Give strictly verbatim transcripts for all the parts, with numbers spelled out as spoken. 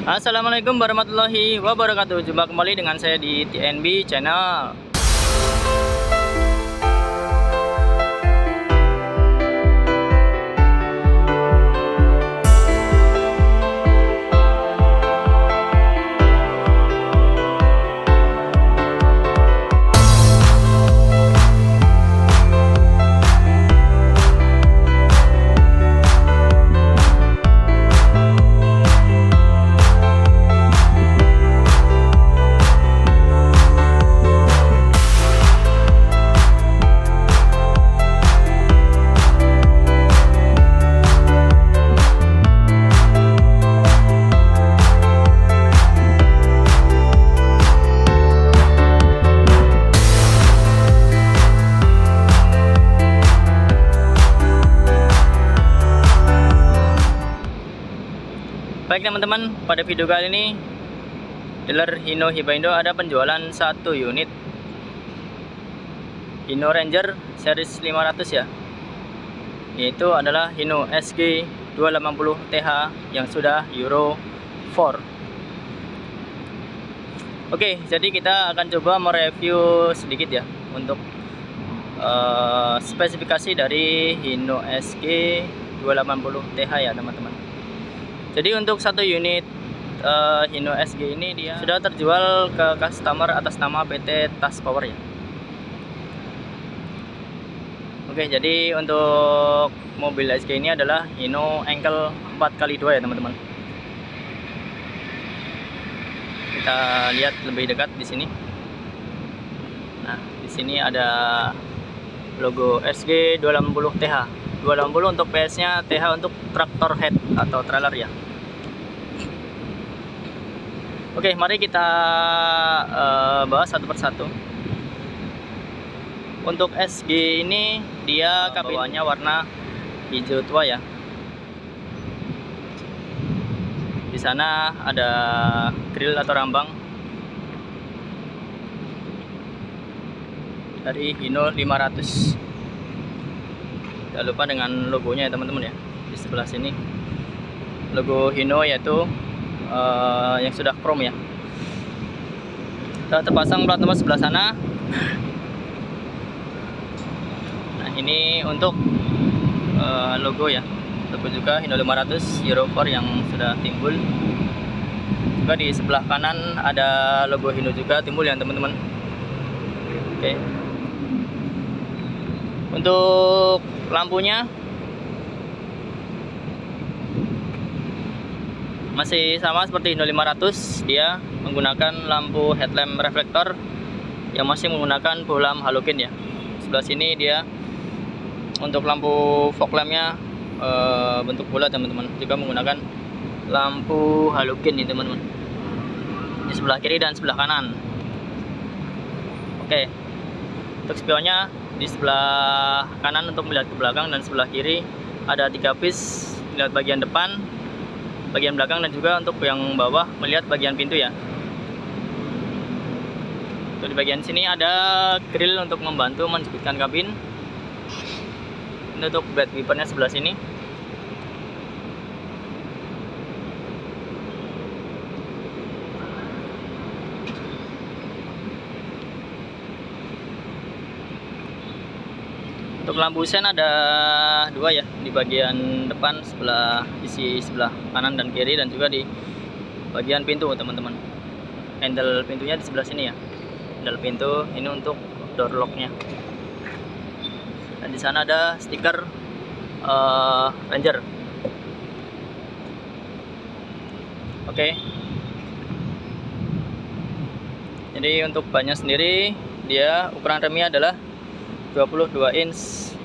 Assalamualaikum warahmatullahi wabarakatuh. Jumpa kembali dengan saya di T N B Channel. Baik teman-teman, pada video kali ini dealer Hino Hibaindo ada penjualan satu unit Hino Ranger series lima ratus ya, yaitu adalah Hino S G dua delapan nol T H yang sudah Euro empat. Oke, jadi kita akan coba mereview sedikit ya untuk uh, spesifikasi dari Hino S G dua delapan nol T H ya teman-teman. Jadi untuk satu unit uh, Hino S G ini dia sudah terjual ke customer atas nama P T Tas Power ya. Oke, jadi untuk mobil S G ini adalah Hino Engkel empat kali dua ya teman-teman. Kita lihat lebih dekat di sini. Nah, di sini ada logo S G dua delapan nol T H. dua delapan nol untuk P S-nya, T H untuk traktor head atau trailer ya. Oke, mari kita uh, bahas satu persatu. Untuk S G ini dia kabinnya warna hijau tua ya. Di sana ada grill atau rambang dari Hino lima ratus. Jangan lupa dengan logonya ya teman-teman ya. Di sebelah sini logo Hino yaitu uh, yang sudah chrome ya. Kita terpasang plat nomor sebelah sana. Nah, ini untuk uh, logo ya. Logo juga Hino lima ratus Euro empat yang sudah timbul. Juga di sebelah kanan ada logo Hino juga timbul ya teman-teman. Oke. Untuk lampunya masih sama seperti Hino lima ratus, dia menggunakan lampu headlamp reflektor yang masih menggunakan bohlam halogen ya. Sebelah sini dia untuk lampu fog lampnya e, bentuk bulat teman-teman, juga menggunakan lampu halogen nih teman-teman, di sebelah kiri dan sebelah kanan. Oke, untuk spionnya di sebelah kanan untuk melihat ke belakang dan sebelah kiri ada tiga piece melihat bagian depan, bagian belakang, dan juga untuk yang bawah melihat bagian pintu ya. Untuk di bagian sini ada grill untuk membantu menjepitkan kabin. Ini untuk bed wipernya sebelah sini. Untuk lampu sen ada dua ya, di bagian depan sebelah sisi sebelah kanan dan kiri, dan juga di bagian pintu teman-teman. Handle pintunya di sebelah sini ya. Handle pintu ini untuk door locknya. Dan di sana ada stiker uh, Ranger. Oke. Jadi untuk bannya sendiri dia ukuran remnya adalah dua puluh dua inch.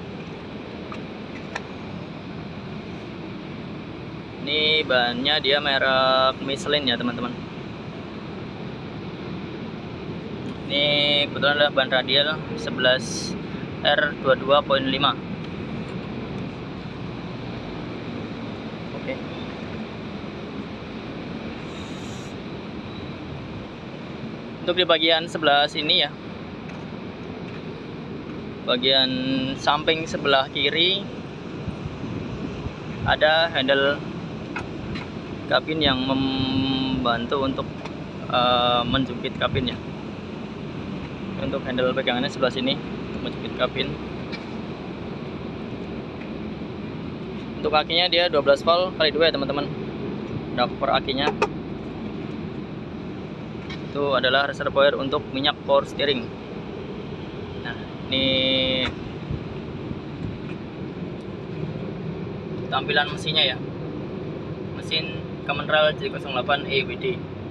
Ini bannya dia merek Michelin ya teman-teman. Ini kebetulan adalah ban radial sebelas R dua puluh dua koma lima. Oke. Untuk di bagian sebelah sini ya, bagian samping sebelah kiri ada handle kabin yang membantu untuk uh, menjepit kabin ya. Untuk handle pegangannya sebelah sini untuk menjepit kabin. Untuk akinya dia dua belas volt kali dua ya teman-teman. Dapur akinya itu adalah reservoir untuk minyak power steering. Nah, ini tampilan mesinnya ya. Mesin Common Rail J nol delapan E W D.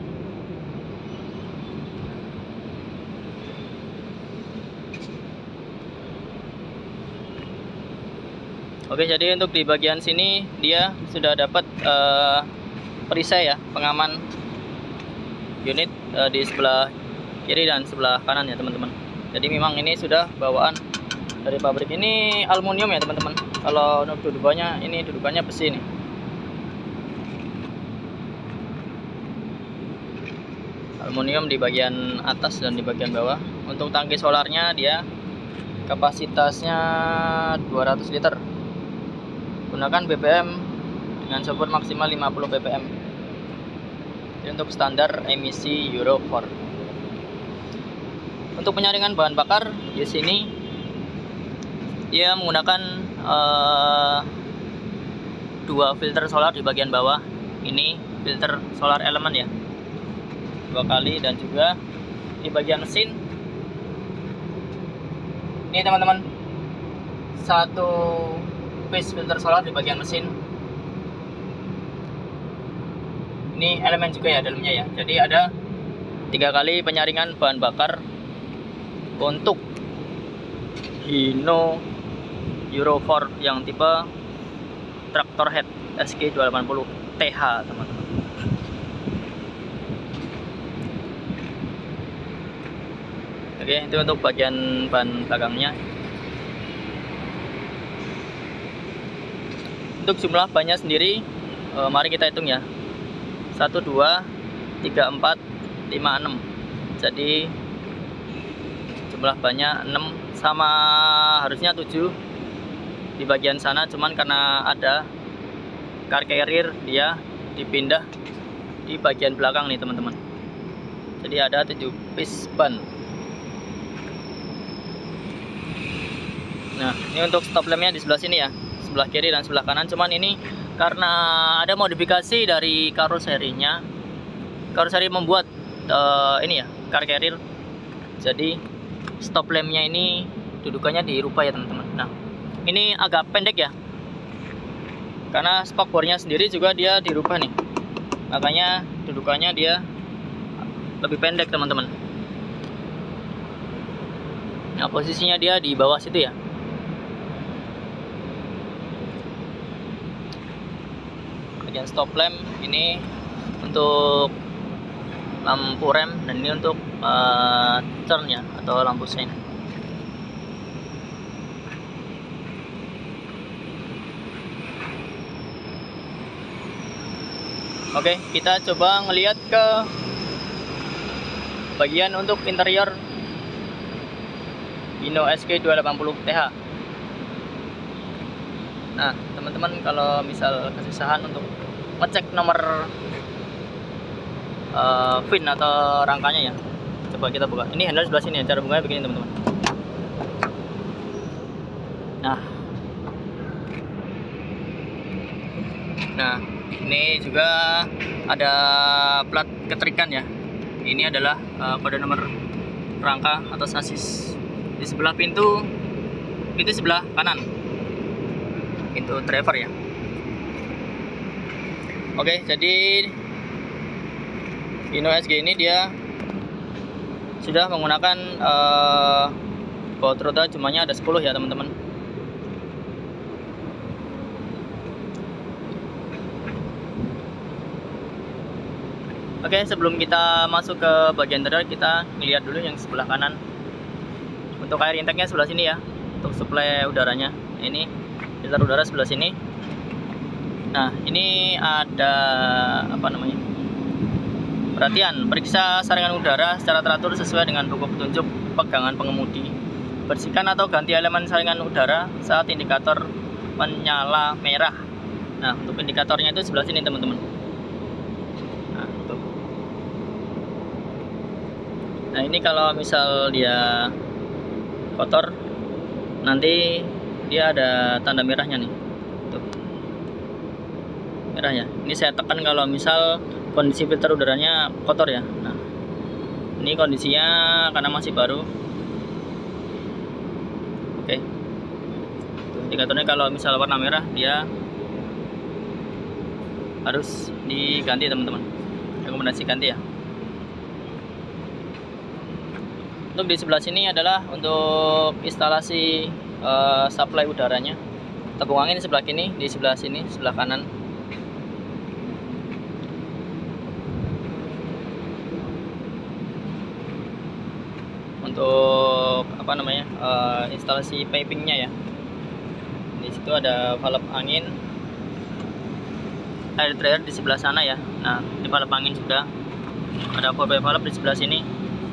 Oke, jadi untuk di bagian sini dia sudah dapat uh, perisai ya, pengaman unit uh, di sebelah kiri dan sebelah kanan ya teman-teman. Jadi memang ini sudah bawaan dari pabrik. Ini aluminium ya teman-teman. Kalau dudukannya ini dudukannya besi nih. Aluminium di bagian atas dan di bagian bawah. Untuk tangki solarnya dia kapasitasnya dua ratus liter. Gunakan B B M dengan support maksimal lima puluh B P M. Jadi untuk standar emisi Euro empat. Untuk penyaringan bahan bakar di sini dia menggunakan uh, dua filter solar di bagian bawah. Ini filter solar elemen ya, dua kali, dan juga di bagian mesin ini teman-teman satu piece filter solar di bagian mesin. Ini elemen juga ya dalamnya ya. Jadi ada tiga kali penyaringan bahan bakar untuk Hino Euro empat yang tipe traktor head S G dua delapan nol T H teman-teman. Oke, itu untuk bagian ban belakangnya. Untuk jumlah bannya sendiri, eh, mari kita hitung ya. satu, dua, tiga, empat, lima, enam. Jadi jumlah bannya enam, sama harusnya tujuh di bagian sana, cuman karena ada car carrier dia dipindah di bagian belakang nih teman-teman. Jadi ada tujuh piece ban. Nah, ini untuk stop lampnya di sebelah sini ya, sebelah kiri dan sebelah kanan. Cuman ini karena ada modifikasi dari karoserinya, karoseri membuat uh, ini ya car carrier. Jadi stop lampnya ini dudukannya dirubah ya teman-teman. Nah, ini agak pendek ya, karena spakbornya sendiri juga dia dirubah nih, makanya dudukannya dia lebih pendek teman-teman. Nah, posisinya dia di bawah situ ya. Bagian stop lamp ini untuk lampu rem, dan ini untuk uh, turn ya, atau lampu sein. Oke, kita coba ngelihat ke bagian untuk interior Hino S G dua delapan nol T H. Nah, teman-teman kalau misal kesusahan untuk ngecek nomor uh, V I N atau rangkanya ya, coba kita buka. Ini handle sebelah sini ya, cara bukanya begini teman-teman. Nah, nah ini juga ada plat keterikan ya. Ini adalah uh, kode nomor rangka atau sasis. Di sebelah pintu, pintu sebelah kanan, pintu driver ya. Oke, jadi Hino S G ini dia sudah menggunakan uh, baut roda, jumlahnya ada sepuluh ya teman-teman. Oke, sebelum kita masuk ke bagian interior, kita lihat dulu yang sebelah kanan. Untuk air intake-nya sebelah sini ya, untuk suplai udaranya. Ini filter udara sebelah sini. Nah, ini ada apa namanya? Perhatian, periksa saringan udara secara teratur sesuai dengan buku petunjuk pegangan pengemudi. Bersihkan atau ganti elemen saringan udara saat indikator menyala merah. Nah, untuk indikatornya itu sebelah sini teman-teman. Nah ini kalau misal dia kotor, nanti dia ada tanda merahnya nih, tuh merah ya. Ini saya tekan kalau misal kondisi filter udaranya kotor ya. Nah ini kondisinya karena masih baru. Oke, tuh, indikatornya kalau misal warna merah dia harus diganti teman-teman, rekomendasi ganti ya. Untuk di sebelah sini adalah untuk instalasi uh, supply udaranya, tabung angin di sebelah kiri, di sebelah sini sebelah kanan. Untuk apa namanya uh, instalasi pipingnya ya, di situ ada valve angin, air dryer di sebelah sana ya. Nah ini valve angin juga, ada four way valve di sebelah sini.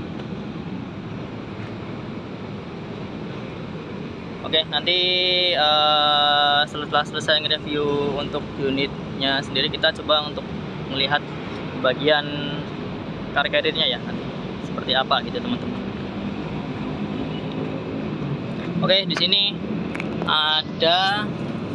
Oke, nanti uh, setelah selesai nge-review untuk unitnya sendiri, kita coba untuk melihat bagian carrier-nya ya, nanti seperti apa gitu teman-teman. Oke, di sini ada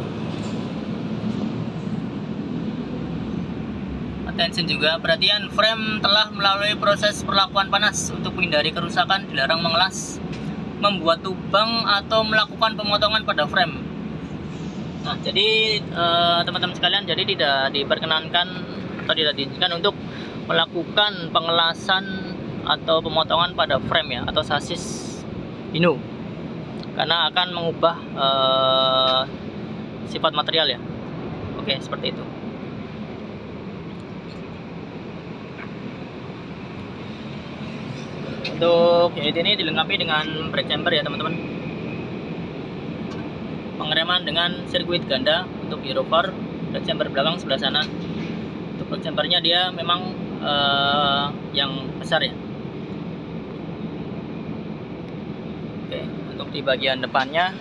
attention juga, perhatian, frame telah melalui proses perlakuan panas untuk menghindari kerusakan, dilarang mengelas, membuat lubang atau melakukan pemotongan pada frame. Nah, jadi teman-teman eh, sekalian, jadi tidak diperkenankan atau tidak diizinkan untuk melakukan pengelasan atau pemotongan pada frame ya, atau sasis Hino, karena akan mengubah eh, sifat material ya. Oke, seperti itu. Untuk unit ini dilengkapi dengan brake chamber ya teman-teman. Pengereman dengan sirkuit ganda untuk Euro empat, brake chamber belakang sebelah sana. Untuk brake chambernya dia memang uh, yang besar ya. Oke, untuk di bagian depannya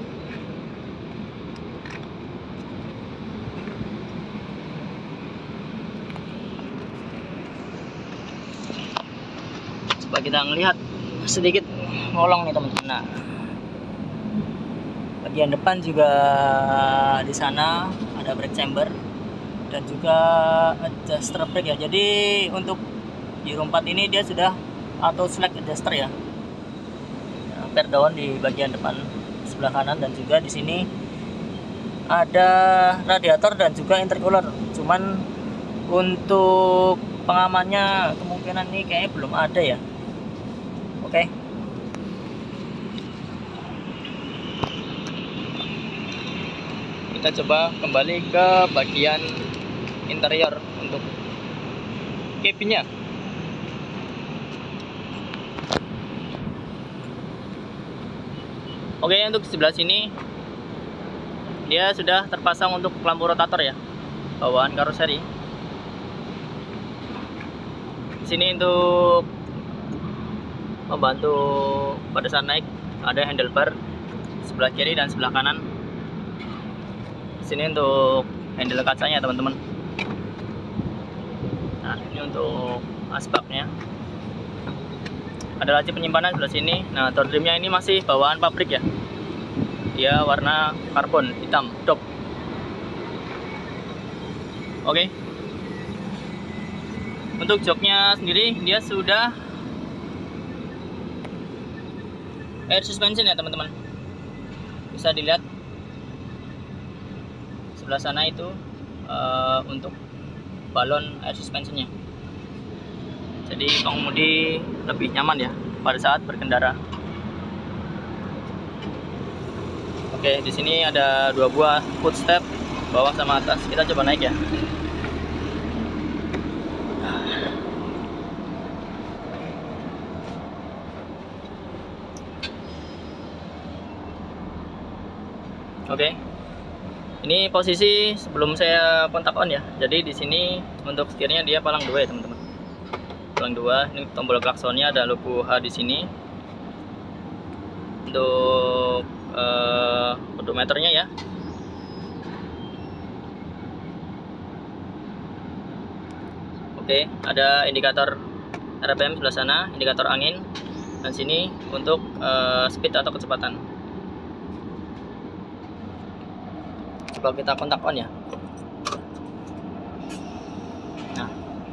coba kita ngelihat sedikit ngolong nih teman-teman. Nah, bagian depan juga di sana ada brake chamber dan juga adjuster brake ya. Jadi untuk Euro empat ini dia sudah auto select adjuster ya. Ampere down di bagian depan sebelah kanan, dan juga di sini ada radiator dan juga intercooler. Cuman untuk pengamannya kemungkinan ini kayaknya belum ada ya. Oke. Kita coba kembali ke bagian interior untuk cabinnya. Oke, untuk sebelah sini dia sudah terpasang untuk lampu rotator ya, bawaan karoseri. Di sini untuk membantu pada saat naik ada handlebar sebelah kiri dan sebelah kanan. Di sini untuk handle kacanya teman-teman. Nah, ini untuk asbaknya. Ada laci penyimpanan sebelah sini. Nah, door trimnya ini masih bawaan pabrik ya. Dia warna karbon hitam top. Oke. Untuk joknya sendiri dia sudah air suspension ya teman-teman. Bisa dilihat sebelah sana itu uh, untuk balon air suspensionnya. Jadi pengemudi lebih nyaman ya pada saat berkendara. Oke, di sini ada dua buah footstep, bawah sama atas. Kita coba naik ya. Oke, ini posisi sebelum saya kontak on ya. Jadi di sini untuk setirnya dia palang dua ya teman-teman. Palang dua. Ini tombol klaksonnya ada logo H di sini. Untuk uh, odometernya ya. Oke, ada indikator R P M sebelah sana, indikator angin, dan sini untuk uh, speed atau kecepatan. Coba kita kontak on ya. Nah,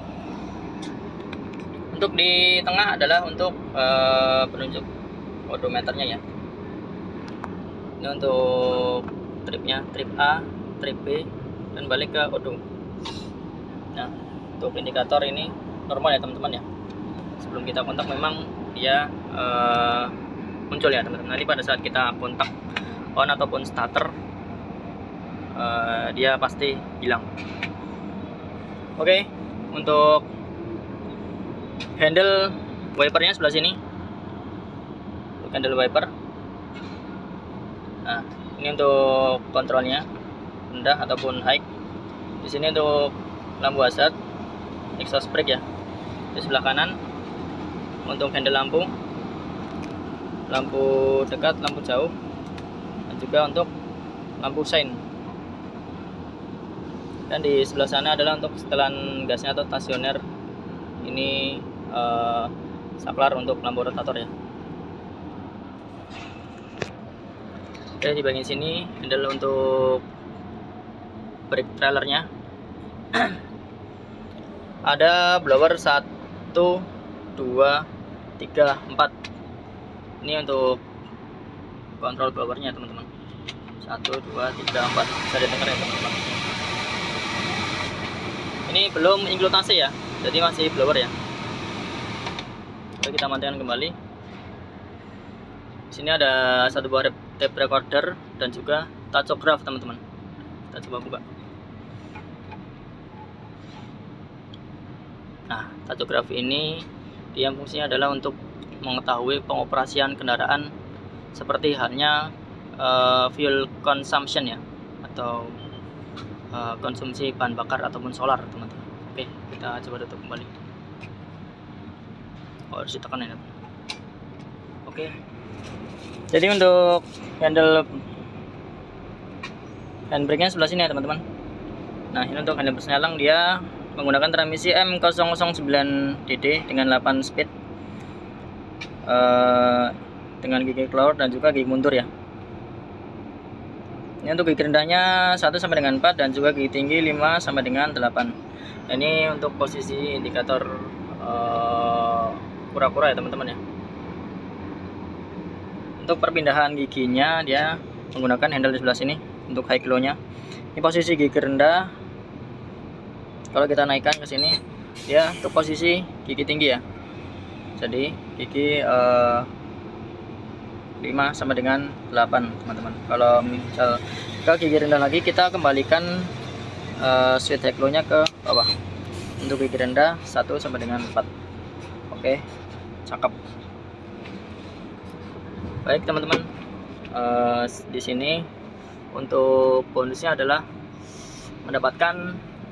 untuk di tengah adalah untuk uh, penunjuk odometernya ya. Ini untuk tripnya, trip A, trip B, dan balik ke odo. Nah, untuk indikator ini normal ya teman-teman ya. Sebelum kita kontak memang dia uh, muncul ya teman-teman. Nanti pada saat kita kontak on ataupun starter, uh, dia pasti hilang. Oke, untuk handle wipernya sebelah sini. Untuk handle wiper. Nah, ini untuk kontrolnya rendah ataupun high. Di sini untuk lampu hazard, exhaust brake ya. Di sebelah kanan untuk handle lampu, lampu dekat, lampu jauh, dan juga untuk lampu sein. Dan di sebelah sana adalah untuk setelan gasnya atau stasioner. Ini uh, saklar untuk lampu rotator ya. Oke, di bagian sini handle untuk brake trailernya. Ada blower satu, dua, tiga, empat. Ini untuk kontrol blowernya teman-teman. satu, dua, tiga, empat. Bisa didengar ya teman-teman. Ini belum include A C ya, jadi masih blower ya. Oke, kita matikan kembali. Di sini ada satu buah tape recorder dan juga tachograph teman-teman. Kita coba buka. Nah, tachograph ini dia fungsinya adalah untuk mengetahui pengoperasian kendaraan seperti halnya uh, fuel consumption ya, atau uh, konsumsi bahan bakar ataupun solar teman-teman. Oke, kita coba tutup kembali. Oh, harus ditekan ya. Oke. Jadi untuk handle handbrake-nya sebelah sini ya teman-teman. Nah, ini untuk handle persnelang, dia menggunakan transmisi M nol nol sembilan D D dengan delapan speed uh, dengan gigi keluar dan juga gigi mundur ya. Ini untuk gigi rendahnya satu sampai dengan empat dan juga gigi tinggi lima sampai dengan delapan. Nah, ini untuk posisi indikator kura-kura uh, ya teman-teman ya. Untuk perpindahan giginya dia menggunakan handle di sebelah sini untuk high low nya. Ini posisi gigi rendah. Kalau kita naikkan ke sini, dia untuk posisi gigi tinggi ya. Jadi gigi uh, lima sama dengan delapan teman-teman. Kalau misal ke gigi rendah lagi, kita kembalikan uh, switch high low nya ke bawah. Untuk gigi rendah satu sampai dengan empat. Oke, cakep. Baik teman-teman, uh, di sini untuk bonusnya adalah mendapatkan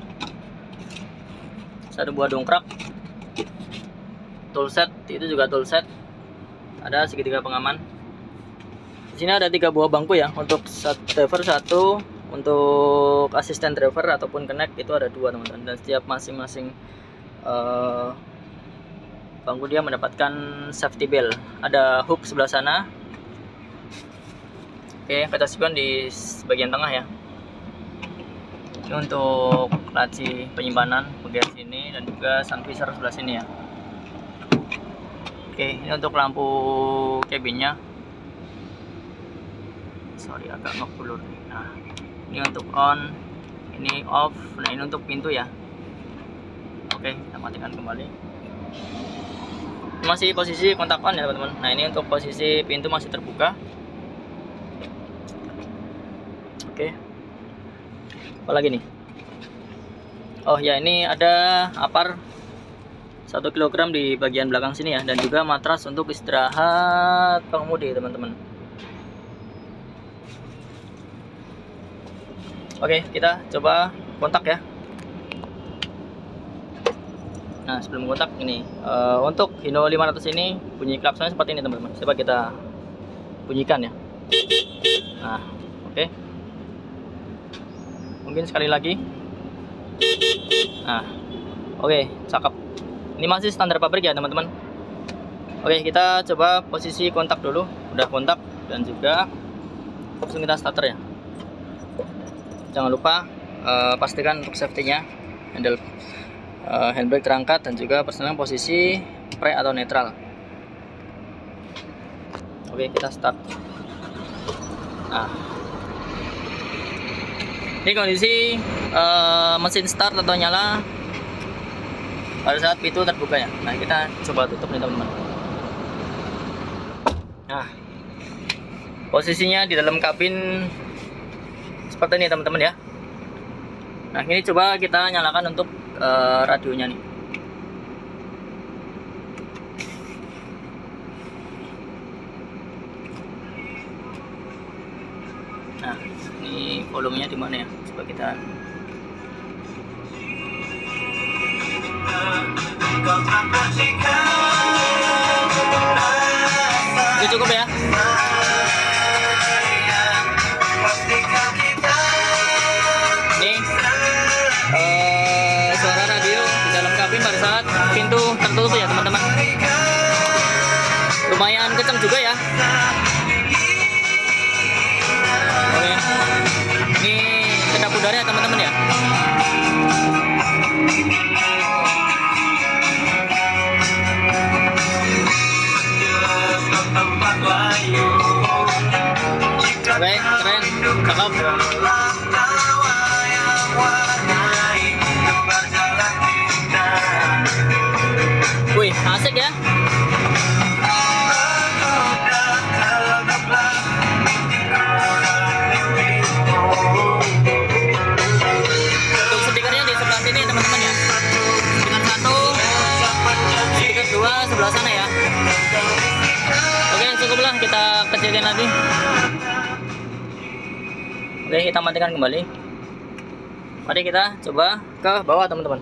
satu buah dongkrak, toolset, itu juga toolset, ada segitiga pengaman. Di sini ada tiga buah bangku ya, untuk driver satu, untuk asisten driver ataupun connect itu ada dua teman-teman, dan setiap masing-masing uh, bangku dia mendapatkan safety belt. Ada hook sebelah sana. Oke, kita simpan di bagian tengah ya. Ini untuk laci penyimpanan bagian sini dan juga sun visor sebelah sini ya. Oke, ini untuk lampu cabinnya. Sorry, agak ngeblur nih. Nah, ini untuk on, ini off. Nah, ini untuk pintu ya. Oke, kita matikan kembali. Ini masih posisi kontak on ya teman-teman. Nah, ini untuk posisi pintu masih terbuka. Oke, apa lagi nih? Oh ya, ini ada apar satu kilogram di bagian belakang sini ya, dan juga matras untuk istirahat pengemudi teman-teman. Oke, kita coba kontak ya. Nah, sebelum kontak ini uh, untuk Hino lima ratus ini bunyi klaksonnya seperti ini teman-teman. Coba kita bunyikan ya. Nah, oke. Mungkin sekali lagi. Nah, oke, cakep. Ini masih standar pabrik ya teman-teman. Oke, kita coba posisi kontak dulu. Udah kontak dan juga langsung kita starter ya. Jangan lupa uh, pastikan untuk safety-nya, handle uh, handbrake terangkat dan juga persenan posisi pre atau netral. Oke, kita start. Nah, ini kondisi uh, mesin start atau nyala pada saat pintu terbuka ya. Nah, kita coba tutup nih teman-teman. Nah, posisinya di dalam kabin seperti ini teman-teman ya. Nah, ini coba kita nyalakan untuk uh, radionya nih. Nah, ini volumenya di mana ya? Coba kita. Itu cukup ya. Ini uh, suara radio di dalam kabin pada saat pintu tertutup ya teman-teman. Lumayan kencang juga ya. Oke, ini kedap udara ya teman-teman ya. Oke, keren, cakep. Wih, asik ya. Untuk speakernya di sebelah sini teman-teman ya. Speaker satu, speaker dua sebelah sana ya. Oke, cukuplah, kita kecilin lagi. Oke, kita matikan kembali. Mari kita coba ke bawah teman-teman.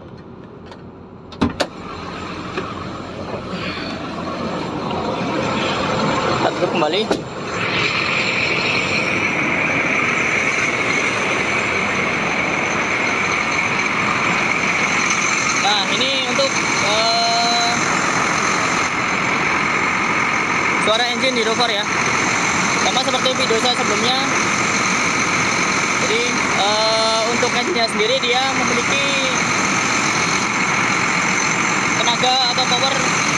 Kita tutup kembali. Nah, ini untuk uh, suara engine di rover ya. Sama seperti video saya sebelumnya. Jadi uh, untuk engine-nya sendiri dia memiliki tenaga atau power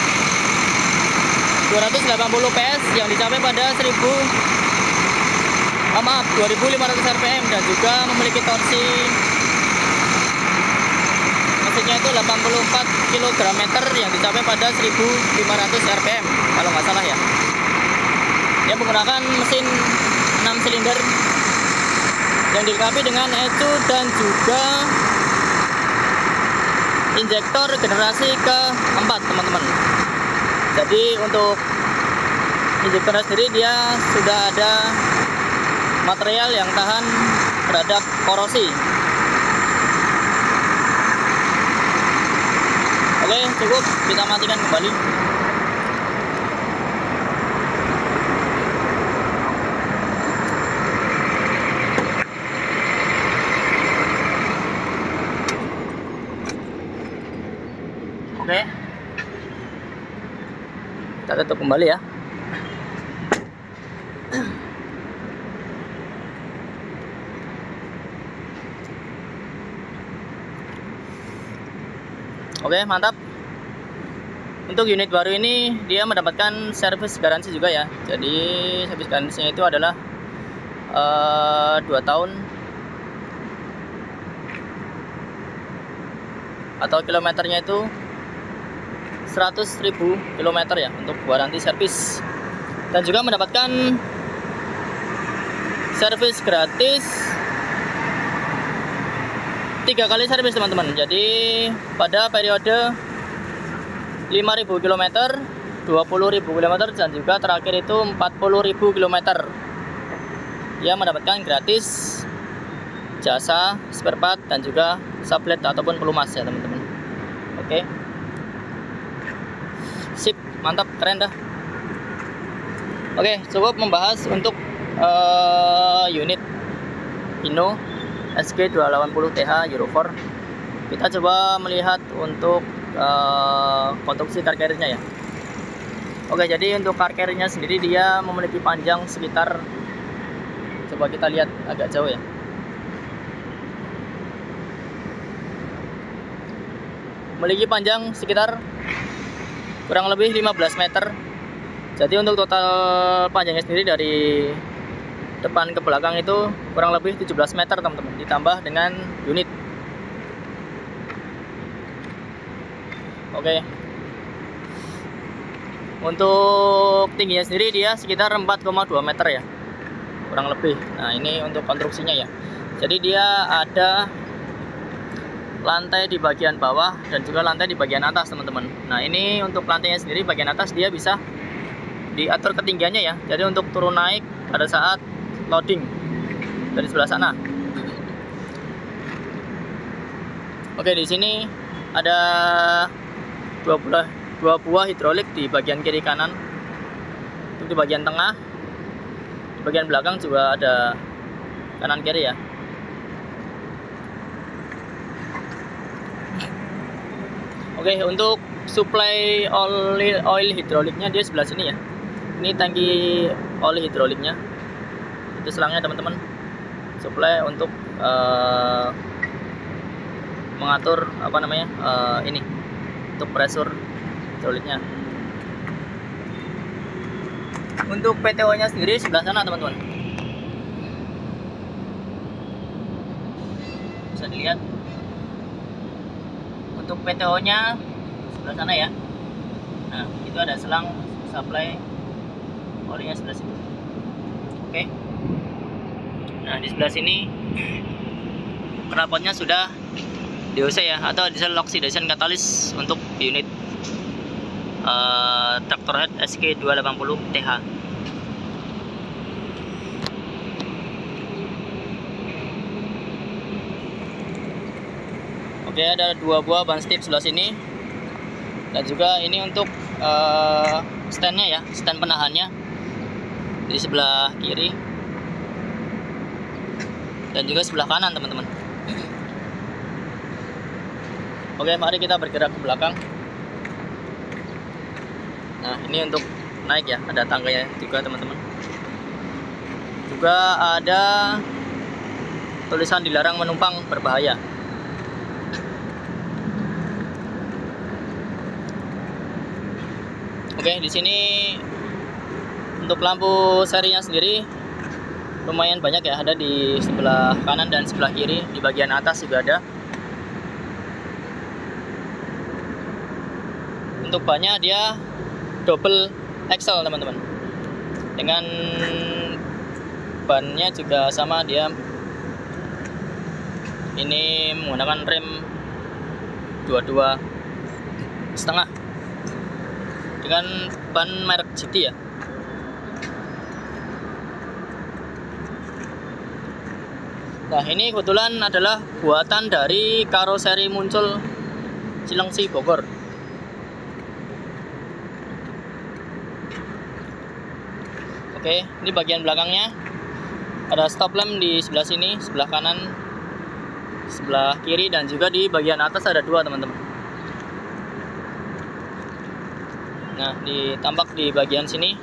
dua ratus delapan puluh P S yang dicapai pada seribu oh maaf dua ribu lima ratus R P M dan juga memiliki torsi mesinnya itu delapan puluh empat kilogram meter yang dicapai pada seribu lima ratus R P M kalau nggak salah ya. Dia menggunakan mesin enam silinder yang dilengkapi dengan E C U dan juga injektor generasi keempat teman-teman. Jadi untuk injektornya sendiri dia sudah ada material yang tahan terhadap korosi. Oke, cukup, kita matikan kembali. Oke, kita tutup kembali ya. Oke, mantap. Untuk unit baru ini dia mendapatkan servis garansi juga ya. Jadi servis garansinya itu adalah uh, dua tahun atau kilometernya itu seratus ribu kilometer ya untuk garansi servis, dan juga mendapatkan servis gratis tiga kali servis teman-teman. Jadi pada periode lima ribu kilometer, dua puluh ribu kilometer dan juga terakhir itu empat puluh ribu kilometer dia mendapatkan gratis jasa spare part dan juga sublet ataupun pelumas ya teman-teman. Oke, sip, mantap, keren dah. Oke, cukup membahas untuk uh, unit Hino S G dua delapan nol T H Euro empat. Kita coba melihat untuk uh, konstruksi car carrier-nya ya. Oke, jadi untuk car carrier-nya sendiri dia memiliki panjang sekitar, coba kita lihat agak jauh ya. Memiliki panjang sekitar kurang lebih lima belas meter. Jadi untuk total panjangnya sendiri dari depan ke belakang itu kurang lebih tujuh belas meter teman-teman, ditambah dengan unit. Oke. Untuk tingginya sendiri dia sekitar empat koma dua meter ya, kurang lebih. Nah, ini untuk konstruksinya ya. Jadi dia ada lantai di bagian bawah dan juga lantai di bagian atas teman-teman. Nah, ini untuk lantainya sendiri bagian atas dia bisa diatur ketinggiannya ya. Jadi untuk turun naik pada saat loading dari sebelah sana. Oke, di sini ada dua buah, dua buah hidrolik di bagian kiri kanan. Untuk di bagian tengah, di bagian belakang juga ada kanan kiri ya. Oke, untuk suplai oil, oil hidroliknya dia sebelah sini ya. Ini tangki oil hidroliknya. Itu selangnya teman-teman. Suplai untuk uh, mengatur apa namanya uh, ini untuk pressure hidroliknya. Untuk P T O-nya sendiri sebelah sana teman-teman. Bisa dilihat. Untuk P T O-nya sebelah sana ya. Nah, itu ada selang supply olinya sebelah situ. Oke. Nah, di sebelah sini knalpotnya sudah D O C ya, atau diesel oxidation catalyst untuk unit uh, Tractor Head S K dua delapan nol T H. Oke, ada dua buah ban stip sebelah sini, dan juga ini untuk uh, standnya ya, stand penahannya di sebelah kiri dan juga sebelah kanan teman-teman. Oke, mari kita bergerak ke belakang. Nah, ini untuk naik ya, ada tangganya juga teman-teman. Juga ada tulisan dilarang menumpang berbahaya. Oke, di sini untuk lampu serinya sendiri lumayan banyak ya, ada di sebelah kanan dan sebelah kiri, di bagian atas juga ada. Untuk bannya dia double axle teman-teman, dengan bannya juga sama, dia ini menggunakan rem dua puluh dua setengah dengan ban merek G T ya. Nah, ini kebetulan adalah buatan dari karoseri Muncul Cilengsi Bogor. Oke, ini bagian belakangnya ada stop lamp di sebelah sini, sebelah kanan, sebelah kiri, dan juga di bagian atas ada dua teman-teman. Nah, ditampak di bagian sini.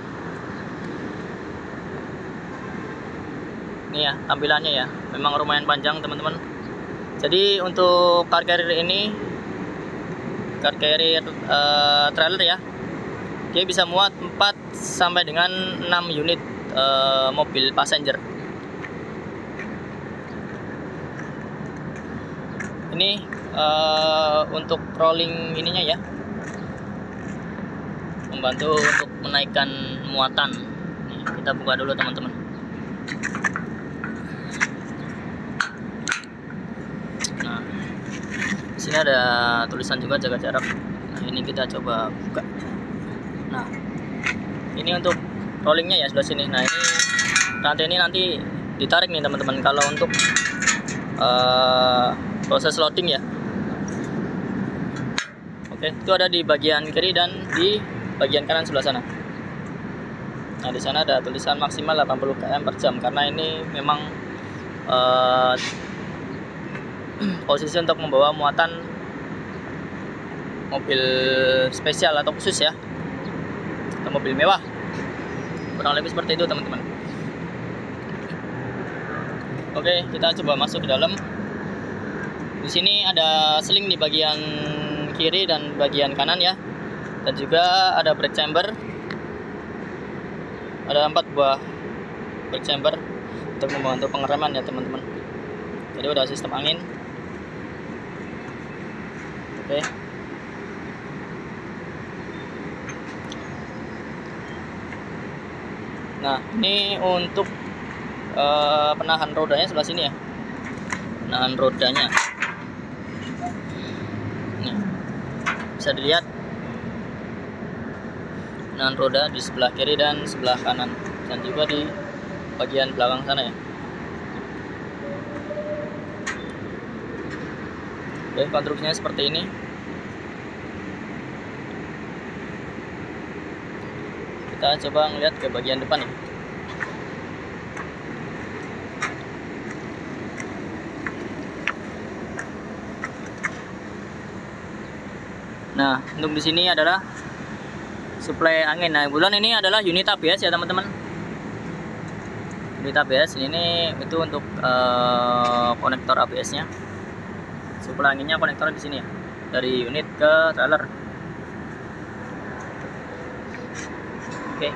Ini ya tampilannya ya, memang lumayan panjang teman-teman. Jadi untuk car carrier ini, car carrier uh, trailer ya, dia bisa muat empat sampai dengan enam unit uh, mobil passenger. Ini uh, untuk rolling ininya ya, membantu untuk menaikkan muatan. Nih, kita buka dulu teman-teman. Nah, di sini ada tulisan juga jaga jarak. Nah, ini kita coba buka. Nah, ini untuk rollingnya ya sebelah sini. Nah, ini rantai ini nanti ditarik nih teman-teman kalau untuk uh, proses loading ya. Oke, itu ada di bagian kiri dan di bagian kanan sebelah sana. Nah, di sana ada tulisan maksimal delapan puluh kilometer per jam, karena ini memang uh, posisi untuk membawa muatan mobil spesial atau khusus ya, atau mobil mewah, kurang lebih seperti itu teman-teman. Oke, kita coba masuk ke dalam. Di sini ada seling di bagian kiri dan bagian kanan ya, dan juga ada brake chamber. Ada empat buah brake chamber untuk membantu pengereman ya teman-teman. Jadi udah sistem angin. Oke. Nah, ini untuk uh, penahan rodanya sebelah sini ya. Penahan rodanya. Nih, bisa dilihat penahan roda di sebelah kiri dan sebelah kanan, dan juga di bagian belakang sana ya. Oke, konstruksinya seperti ini. Kita coba ngeliat ke bagian depan ya. Nah, untuk di sini adalah suplai angin. Nah, bulan ini adalah unit A B S ya teman-teman. Unit A B S ini itu untuk uh, konektor A B S-nya. Suplai anginnya konektornya di sini ya, dari unit ke trailer. Oke.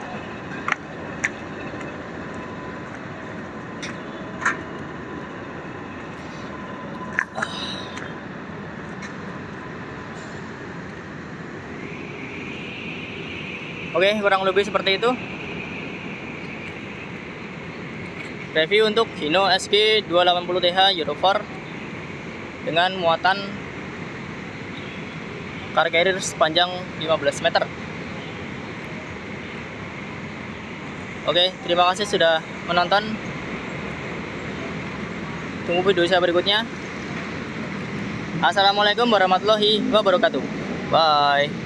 Oke, kurang lebih seperti itu review untuk Hino S G dua delapan nol T H Euro empat dengan muatan car carrier sepanjang lima belas meter. Oke, terima kasih sudah menonton. Tunggu video saya berikutnya. Assalamualaikum warahmatullahi wabarakatuh. Bye.